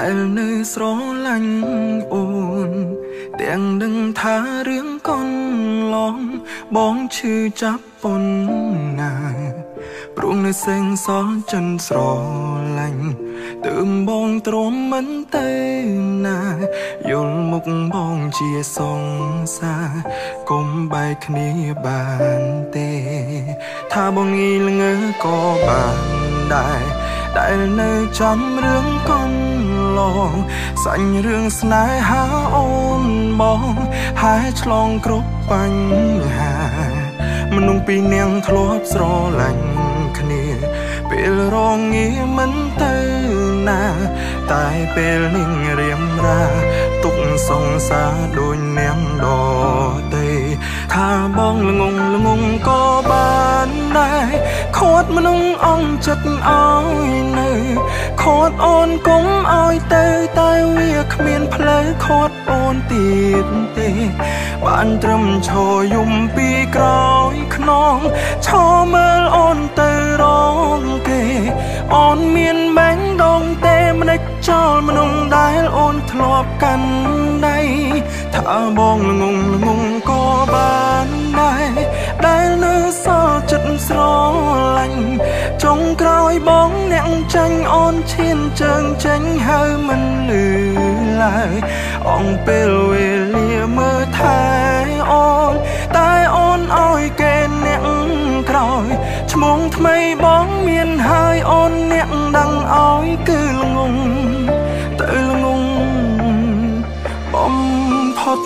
nơi gió lạnh ồn đèn đừng tha rương con lom bóng chư chắp bồn nà rung nơi xanh gió chân gió lạnh tươm bong trốn mẫn tây nà yul mục bong chia song xa cùng bài khní bàn tê tha bong nghi ngơ có bàn đại nơi chấm rương con lòng xanh rương snai há ôn bong hai chlong cướp bánh hà mnung pi neng thlup sro lạnh khnia pel rong nghi mẫn tư na tai pel ning riêm ra tục song xa đôi ném đò tây tha bong lung có ban đai khót mnung ong chất oi nơi khót ôn cũng oi tây tai việc miền plei khót ôn tiệt tê bạn trầm cho yum pi cõi khong cho mơ ôn tây rong kê ôn miền bánh dong tê mnech cho mnung đai ôn thlupกันได้ถ้าบองงงก็บานได้เนื้อซอจัดสรอลันจงกรอยบ้องแนงจังอ่อนเชียนเจิงจังเฮามันลือลายอ่องเปลเวลีเมื่อไทยอ่อนตายอ่อนอ้อยแกนแนงกรอยชมงทำไมบ้องเมียนหายอ่อนแนงดังอ้อยคือลงงเตอลงงบอมพอด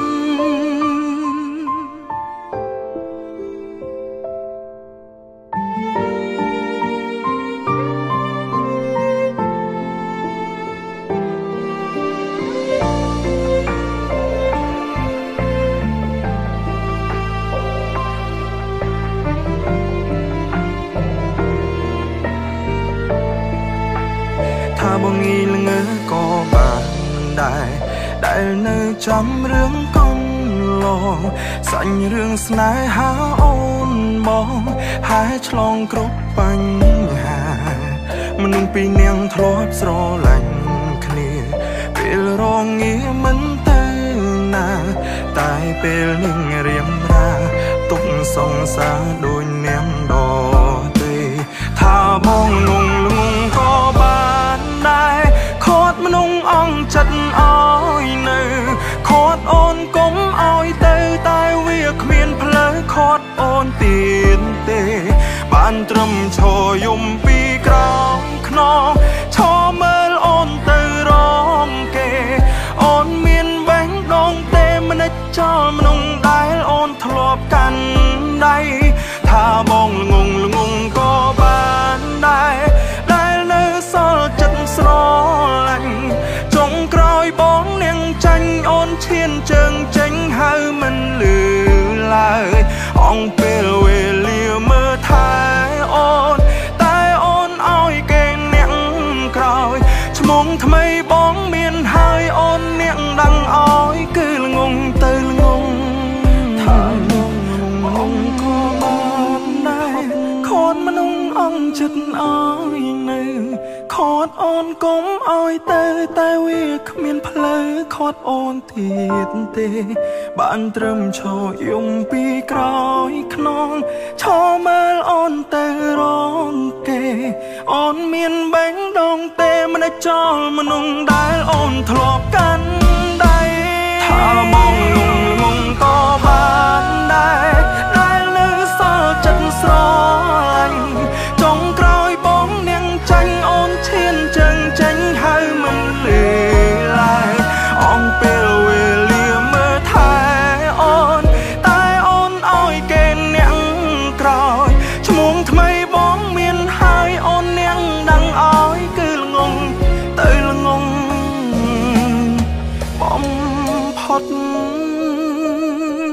บางงีละเงอก็บานได้เนื้อจำเรื่องก้อนลองสั่งเรื่องสนายหาโอนบองหายฉลองกรบปัญหามนุษย์ปีเนียงทลบสโรลันคลีเปลรองเงี้ยมันเตนาตายเปลนิ่งเรียมราตุกส่องสาโดยเนียมดอเตถ้าบองลุงก็บานได้โคตรมนุงอ่องจัดอ้อยเนื้อโคตรโอนก้มอ้อยเตยตายเวียกเมียนเพลโคตรโอนตีนเตบ้านตรมโชยุมปีกรองขนองชอเมื่อโอนเตยร้องเกโอนเมียนแบงดองเตมันจอมนุงได้โอนทลบกันได้ถ้าบองงงก็บานได้เนื้อซอจัดสโลลันจงกรอยบ้องเนียงจังโอนเชียนเจิงจังหามันลือลายอ่องเปลเวลีเมื่อไทยโอนตายโอนอ้อยเกงเนียงกรอยชมงทำไมบ้องเมียนหายโอนเนียงดังอ้อยคืองงเตยงงถ้างงก็บานได้โคตรมนุงอ่องจัดอ้อยเนื้อโคตรโอนก้มอ้อยเตยตายเวียกเมียนเพลโคตรโอนทีดเตบ้านเติมโชยุมปีกรอยขนองชอเมื่อโอนเตยร้องเกโอนเมียนแบงดองเตมันจอมนุงได้โอนทลบกันได้ถ้ามองงงก็บานได้เนื้อซอจัดสรอลันจงกรอยบ้องเนียงจังโอนเชียนเจิงจังหามันลือลายอ่องเปลเวลีเมื่อไทยอ่อนตายอ่อนอ้อยเกณฑ์เนียงกรอยชมงทำไมบ้องเมียนหายอ่อนเนียงดังอ้อยคือละงงเตยละงงบอมพอด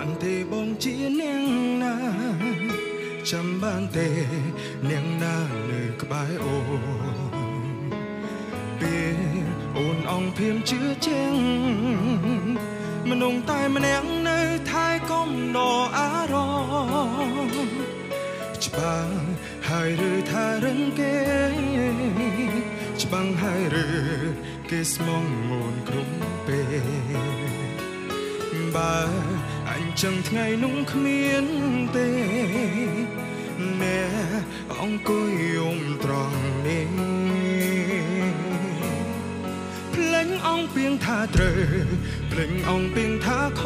បានទេបងជានាងណាចាំបានទេនាងណានៅក្បែរអូនពេលអូនអងភៀមជឿជាងមនុស្សតែម្នាក់នៅថែកំដរអារម្មណ៍ច្បាស់ហើយឬថារឹងគេច្បាស់ហើយឬគេស្មងងូនក្រុមពេលបើអញ្ចឹងថ្ងៃនោះគ្មានទេអ្នកអង្គុយយំត្រង់នេះភ្លេងអង្គពីងថាត្រូវភ្លេងអង្គពីងថាខ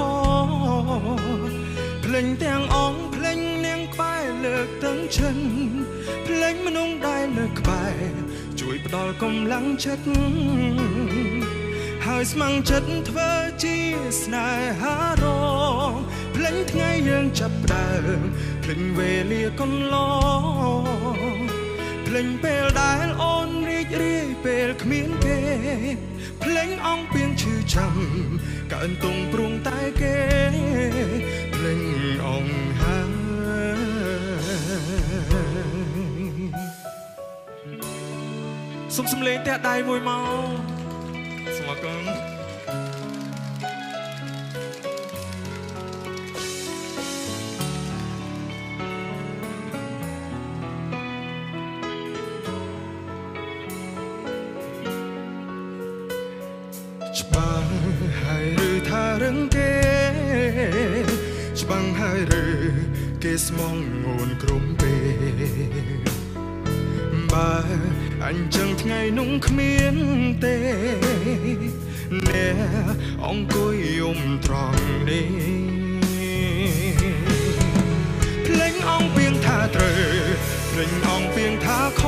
ភ្លេងទាំងអង្គភ្លេងនាងក្បែរលើកទាំងឈិនភ្លេងមនុស្សដែលនៅក្បែរជួយផ្ដល់កម្លាំងចិត្តហើយស្មងចិត្តធ្វើជាស្នេហារងភ្លេងថ្ងៃយើងចាប់ផ្ដើមភ្លេងវេលាកន្លងភ្លេងពេលដែលអូនរីករាយពេលគ្មានគេភ្លេងអង្គពីងឈឺចាំកើនទុំព្រួងតែគេភ្លេងអង្គហើយសុំសំឡេងតែដៃមួយមកសូមអរគុណច្បាស់ហើយឬថារឹងគេច្បាស់ហើយឬគេស្មងងូនក្រុមពេលបើអញ្ចឹងថ្ងៃនោះគ្មានទេអ្នកអង្គុយយំត្រង់នេះភ្លេងអង្គពីងថាត្រូវភ្លេងអង្គពីងថាខ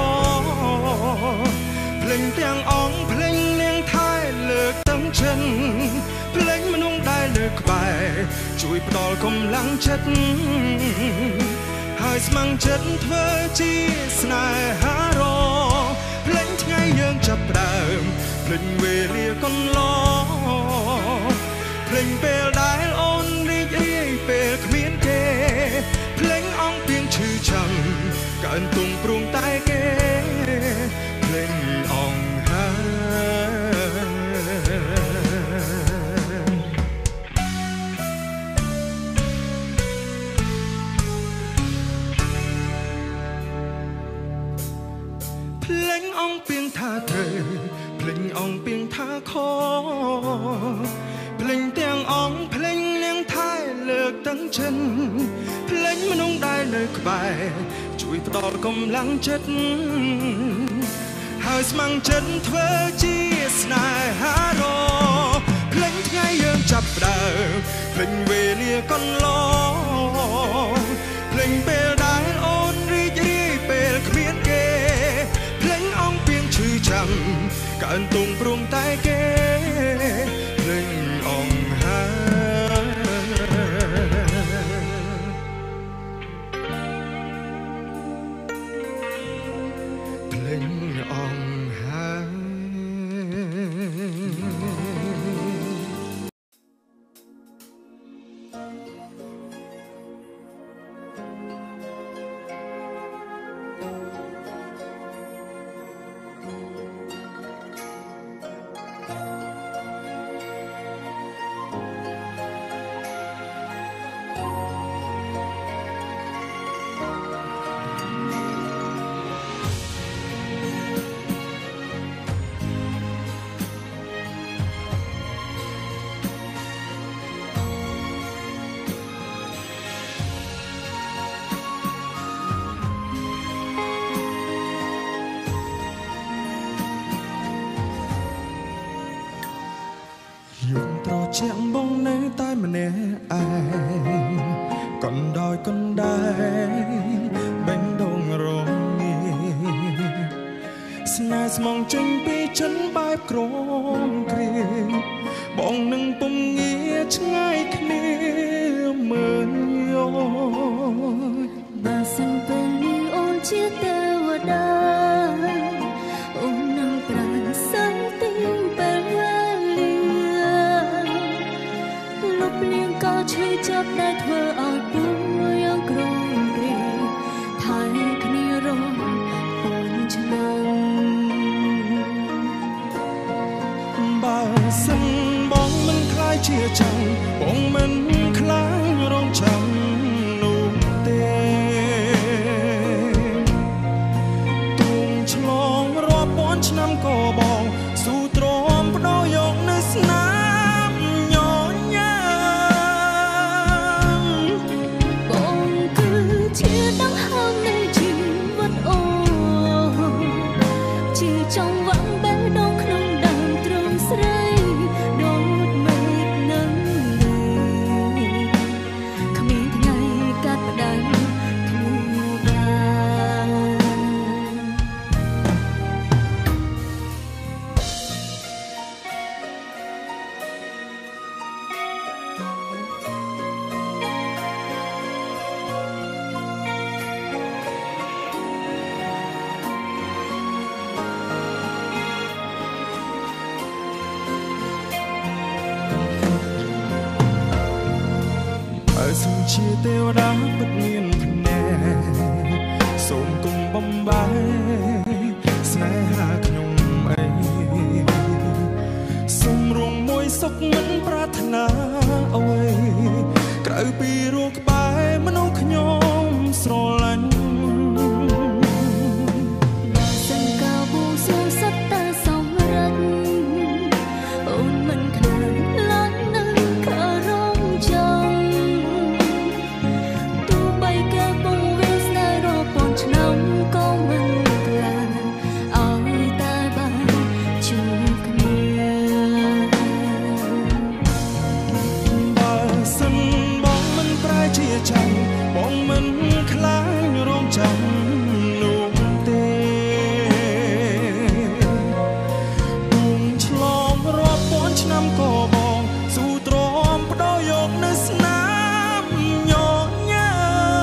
ភ្លេងទាំងអង្គភ្លេងនាងថែលើកទាំងចិនភ្លេងមនុស្សដែលនៅក្បែរជួយផ្ដល់កម្លាំងចិត្តហើយស្មងចិត្តធ្វើជាស្នេហារងភ្លេងថ្ងៃយើងចាប់ផ្ដើមភ្លេងវេលាកន្លងភ្លេងពេលដែលអូនរីករាយពេលគ្មានគេភ្លេងអង្គពីងឈឺចាំកើនទុំព្រួងតែគេភ្លេងអង្គភ្លេងអង្គពីងថាត្រូវភ្លេងអង្គពីងថាខភ្លេងទាំងអង្គភ្លេងនាងថែលើកទាំងចិនភ្លេងមនុស្សដែលនៅក្បែរជួយផ្ដល់កម្លាំងចិត្តហើយស្មងចិត្តធ្វើជាស្នេហារងភ្លេងថ្ងៃយើងចាប់ផ្ដើមភ្លេងវេលាកន្លងភ្លេងពេលដែលអូនរីករាយពេលគ្មានគេភ្លេងអង្គពីងឈឺចាំកើនទុំព្រួងតែគេភ្លេងអង្គហើយភ្លេងអង្គហើយយំត្រជាក់បងនៅតែម្នាក់ឯងកណ្ដោយកណ្ដែងបេះដូងរងាស្នេហ៍ស្មងចេញពីចិនបែបក្រមគ្រាបងនឹងពុំងារឆ្ងាយគ្នាមើលយោបើសិនពេលនេះអូនជាទេវតាអូននឹងប្រានសិនទីពេលលុបលៀងក៏ឈឺចាប់ដែលធ្វើសិនបងមិនខ្លាយជាចាំបងមិនខ្លាចរងចាំនោះទេទូងឆ្លងរាប់ពាន់ឆ្នាំក៏បងស៊ូទ្រាំបដោយកនៅស្នាមញញ៉ាំបងគឺជាដង្ហើមនៃជីវិតអូជាចង់វ៉ាំបេះដូងក្នុងដើមទ្រង់ស្រីដូចមេឃនឹងគ្មានថ្ងៃកាត់ផ្ដាច់គ្នាបានសូមជាទេវតាពិតមានភ្នែកសូមគុំបំបាយស្នេហាខ្ញុំអីសូមរួមមួយសុខមិនប្រាថ្នាអ្វីក្រៅពីរੂក្បែរមនុស្សខ្ញុំស្រឡាញ់សង្កោបួងសួងសត្វតាសម្រិទ្ធអូនមិនខ្លាចឡើងនឹងខរងចាំឆ្នាំក៏មិនខ្លាចឲ្យតែបានជួបគ្នាបើសិនបងមិនប្រែជាចាំបងមិនខ្លាចរងចាំនោះទេទូងឆ្លងរាប់ពាន់ឆ្នាំក៏បងស៊ូទ្រាំបដោយកនៅស្នាមញញ៉ា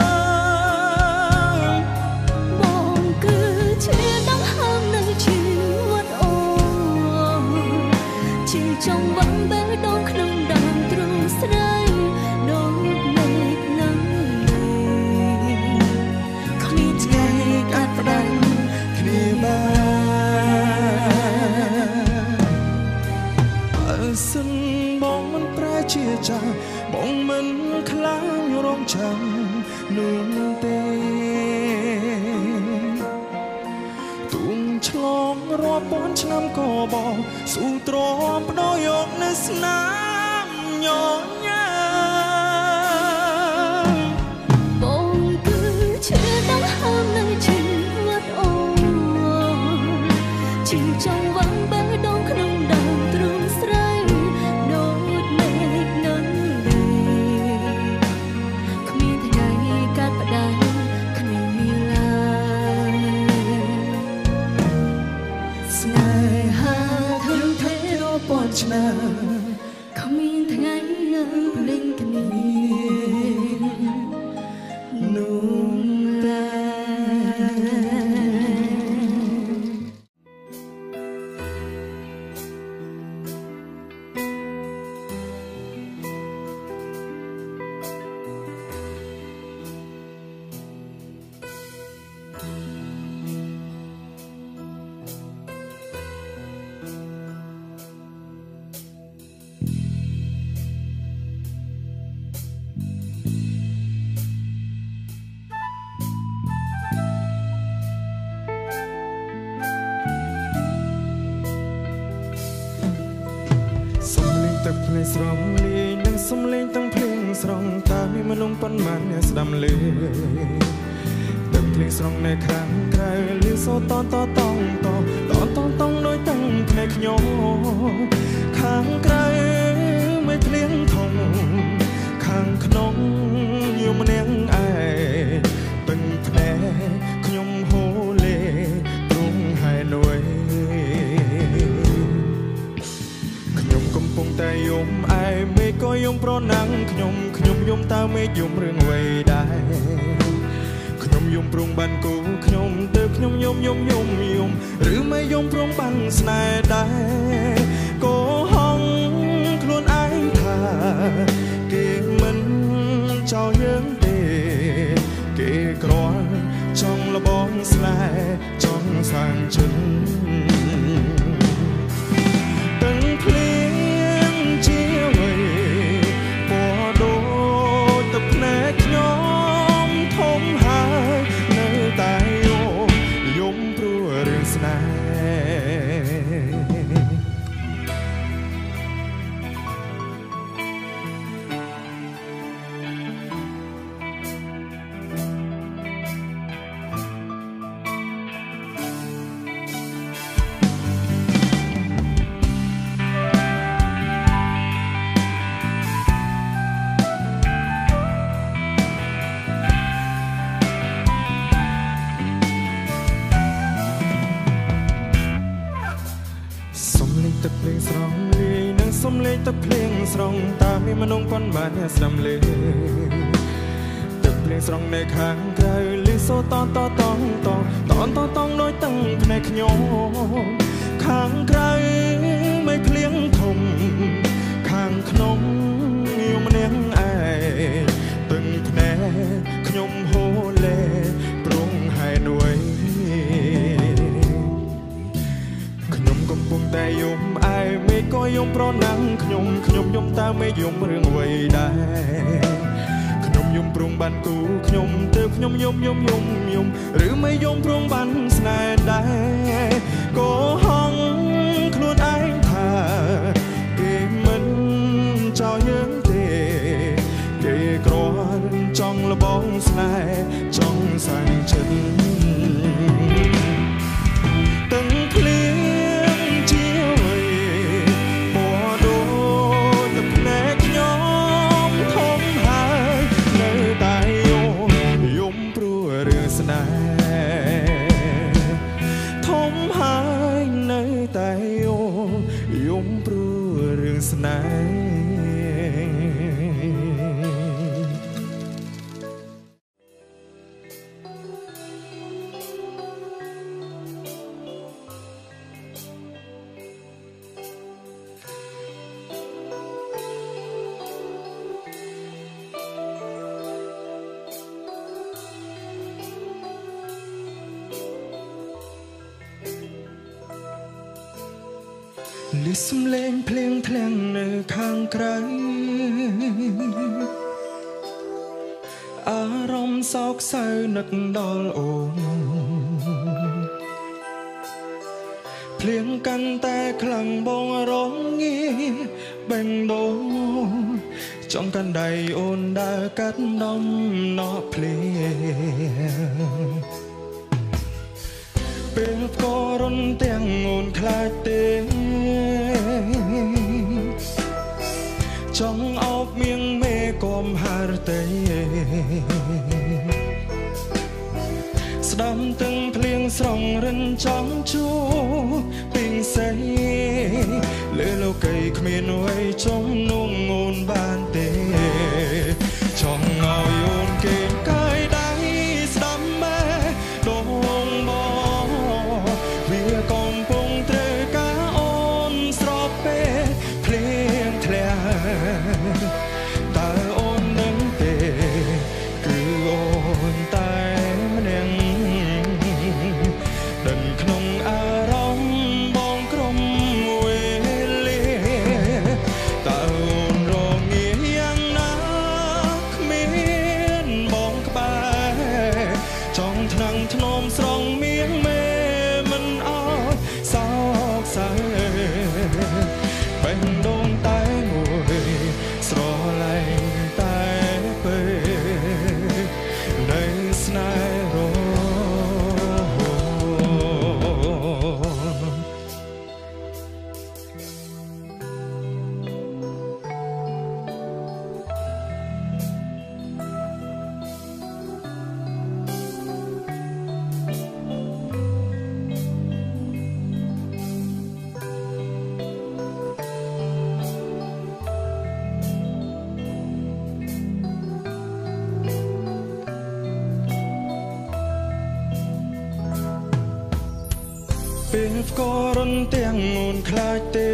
ចង់វ៉ាំបេះដូងក្នុងដើមទ្រង់ស្រីដូចមេឃនឹងគ្មានថ្ងៃកាត់ផ្ដាច់គ្នាបានបើសិនបងមិនប្រែជាចាបងមិនខ្លាចរងចាំនោះទេទូងឆ្លងរាប់ពាន់ឆ្នាំក៏បងស៊ូទ្រាំបដោយកនៅស្នាមញញ៉ាំបងគឺជាដង្ហើមនៃជីវិតអូជាចង់វ៉ាំបេះដូងក្នុងដើមទ្រង់ស្រីដូចមេឃនឹងគ្មានថ្ងៃកាត់ផ្ដាច់គ្នាឡើយស្នេហាធ្វើទេរាប់ពាន់ឆ្នាំគ្មានថ្ងៃភ្លេចគ្នានោះតែទឹកភ្លេងស្រងលេងនឹងសំលេងទាំងភ្លេងស្រងតើមានមនុស្សប៉ុន្មានអ្នកស្ដាំលឺទឹកភ្លេងស្រងនៅខាងក្រៅលឺសូតតតងតដោយទាំងភ្នែកខ្ញុំខាងក្រៅមិនភ្លៀងធំខាងក្នុងយំនាងឯទាំងភ្នែកខ្ញុំហូរលេទ្រង់ហែនួយខ្ញុំកំពុងតែយំឯមេឃក៏យំប្រណាំងខ្ញុំយំតើមេឃយំរឿងអ្វីដែរខ្ញុំយំប្រងបានគូខ្ញុំទៅខ្ញុំយំឬមិនយំប្រងបានស្នេហ៍ដែរក៏ហងខ្លួនឯងថាគេមិនចោលយើងទេគេគ្រាន់ចង់លបងស្នេហ៍ចង់សាងជិនទាំងភ្លៀងសំលេងទឹកភ្លៀងស្រង់តាមានមនុស្សប៉ុន្មានស្ដាំលេទឹកភ្លៀងស្រង់នៅខាងក្រៅលឺសូតតតងតងដោយតឹងភ្នែកខ្ញុំខាងក្រៅមិនភ្លៀងធំខាងក្នុងខ្ញុំម្នាក់ឯងតឹងភ្នែកខ្ញុំហូរលេព្រងហែនអ្វីខ្ញុំកំពុងតែយំឯមេឃក៏យំប្រណាំងខ្ញុំយំតើមេយំរឿងអ្វីដែរខ្ញុំយំព្រងបានគូខ្ញុំទៅខ្ញុំយំឬមិនយំព្រងបានស្នេហ៍ដែរក៏ហងខ្លួនឯងថាគេមិនចោលយើងទេគេគ្រាន់ចង់លបងស្នេហ៍ចង់សាំងចិត្តទាំងភ្លៀងជាអ្វីពណ៌ដូចទឹកភ្នែកខ្ញុំធំហើយនៅតែយំព្រោះរឿងស្នេហ៍ធំហើយនៅតែយំព្រោះរឿងស្នេហ៍លឺសំឡេងភ្លៀងធ្លាក់នៅខាងក្រៅអារម្មណ៍សោកសៅនឹកដល់អូនភ្លៀងកាន់តែខ្លាំងបងរងងាបេះដូងចង់កាន់ដៃអូនដើរកាត់ដំណក់ភ្លៀងពេលក៏រន់ទាំងអូនខ្លាចទេចង់អោបមៀងមេកុំហារទេស្ដាំទាំងភ្លៀងស្រង់រិនចង់ជួពីងសៃលើលោកីគ្មានអ្វីចំនួនអូនបានទេចង់ឲ្យអូនគេកាយដៃស្ដាំម៉ែដងបងវាកំពុងត្រូវការអូនស្របពេលភ្លៀងធ្លាក់តើអូននឹងទេគឺអូនតែម្នាក់ដឹងក្នុងអារម្មណ៍បងក្រុមវេលាតើអូនរងាយ៉ាងណាគ្មានបងក្បែរចង់ថ្នាំងធ្នមស្រង់មៀងមេមិនអោយសោកសៅបេះដូងតែមួយស្រឡាញ់តែពេលនៅស្នេហ៍រពេលក៏រន់ទាំងអូនខ្លាចទេ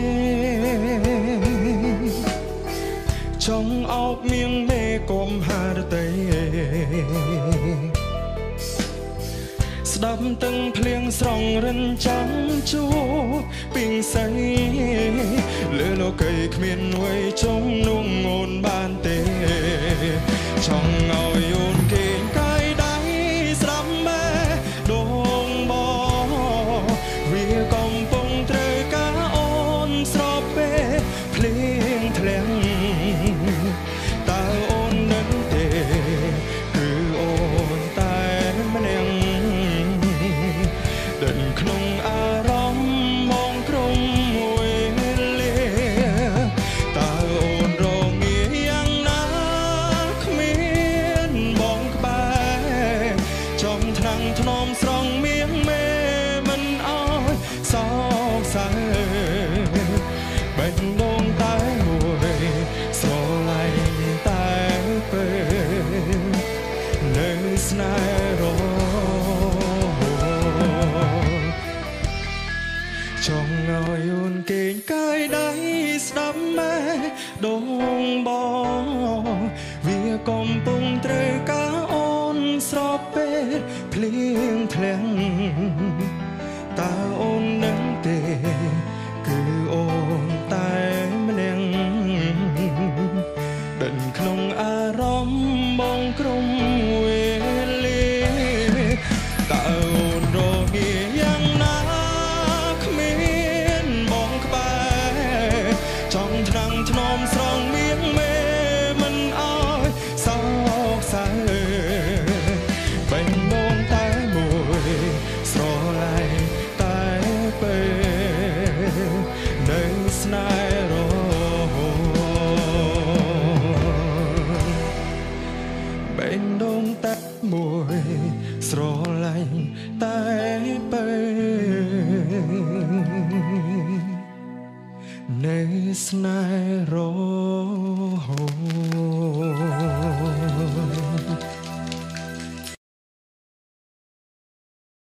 ចង់អោបមៀងមេកុំហារទេស្ដាប់ទាំងភ្លៀងស្រង់រិនចាំជួពីងសៃលើលោកីគ្មានអ្វីចំនួនអូនបានទេចង់ឲ្យអូនគេកាយដៃស្ដាប់ម៉ែដងបងវាកំពុងត្រូវការអូនស្របពេលភ្លៀងធ្លាក់តើអូននឹងទេគឺអូនតែម្នាក់ដឹងក្នុងអារម្មណ៍បងក្រុមវេលាតើអូនរងាយ៉ាងណាគ្មានបងក្បែរចង់ថ្នាំងធ្នមស្រង់មៀងមេមិនអោយសោកសៅបេះដូងកំពុងត្រូវការអូនស្របពេលភ្លៀងធ្លាក់តើអូននឹងទេគឺអូនតែម្នាក់ដិនក្នុងអារម្មណ៍បងក្រុមវេលាតើអូនរងាយ៉ាងណាគ្មានបងក្បែរចង់ថ្នាំងថ្នមស្រងមៀងមេមិនអើយសោកសៅបេះដូងតែមួយស្រឡាញ់តែពេលនៅស្នេហ៍របេះដូងតែមួយស្រឡាញ់តែពេលនៅស្នេហ៍រ